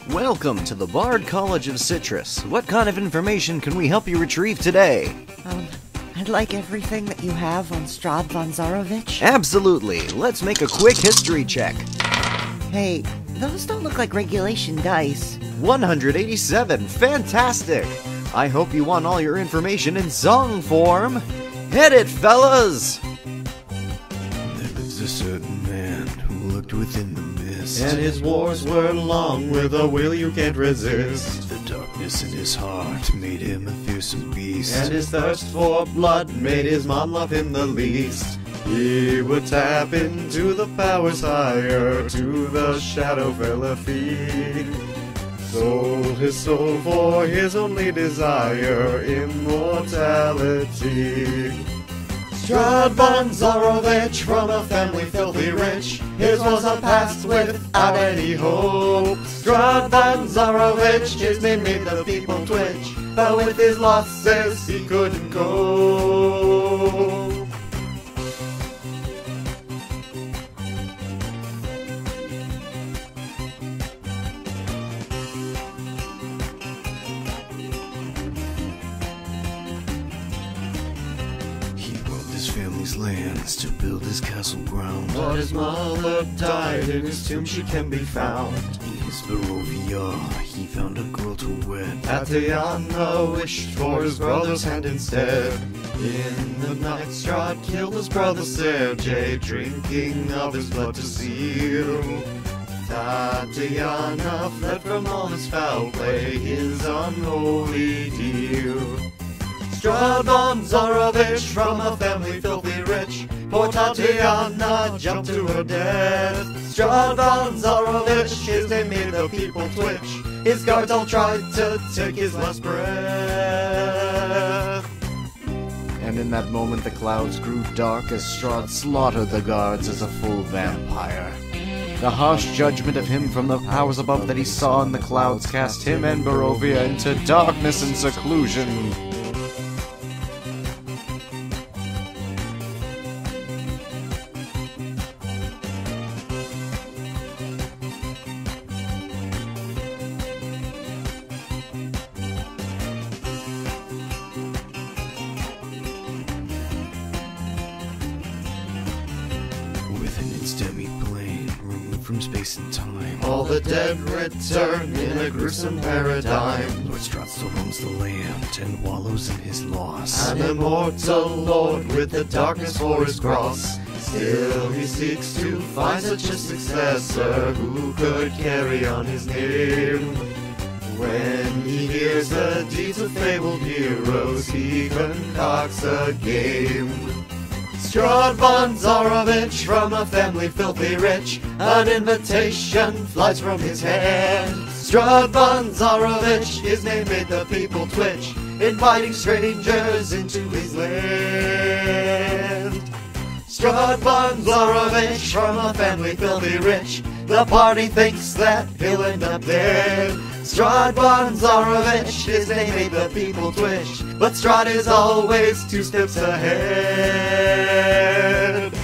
Welcome to the Bard College of Citrus. What kind of information can we help you retrieve today? I'd like everything that you have on Strahd von Zarovich. Absolutely. Let's make a quick history check. Hey, those don't look like regulation dice. 187. Fantastic. I hope you want all your information in song form. Hit it, fellas! There lives a certain man who looked within the mist, and his wars were long with a will you can't resist. The darkness in his heart made him a fearsome beast, And his thirst for blood made his mom love him the least. He would tap into the powers higher, to the shadow fella feed. Sold his soul for his only desire, immortality. Strahd von Zarovich, from a family filthy rich, his was a past without any hope. Strahd von Zarovich, his name made the people twitch, but with his losses he couldn't cope. his family's lands to build his castle ground. But his mother died, in his tomb she can be found. In his Barovia, he found a girl to wed. Tatiana wished for his brother's hand instead. In the night, Strahd killed his brother Sergei, drinking of his blood to seal. Tatiana fled from all his foul play, his unholy deal. Strahd von Zarovich, from a family filthy rich, poor Tatiana jumped to her death. Strahd von Zarovich, his name made the people twitch, his guards all tried to take his last breath. And in that moment the clouds grew dark as Strahd slaughtered the guards as a full vampire. The harsh judgment of him from the powers above that he saw in the clouds cast him and Barovia into darkness and seclusion. With an instant plane, removed from space and time, All the dead return in a gruesome paradigm. Lord Strahd still roams the land and wallows in his loss. An immortal lord with the darkness for his cross. Still he seeks to find such a successor who could carry on his name. When he hears the deeds of fabled heroes, he concocts a game. Strahd von Zarovich, from a family filthy rich, an invitation flies from his hand. Strahd von Zarovich, his name made the people twitch, inviting strangers into his land. Strahd von Zarovich, from a family filthy rich, the party thinks that he'll end up dead. Strahd von Zarovich, his name made the people twitch, but Strahd is always 2 steps ahead.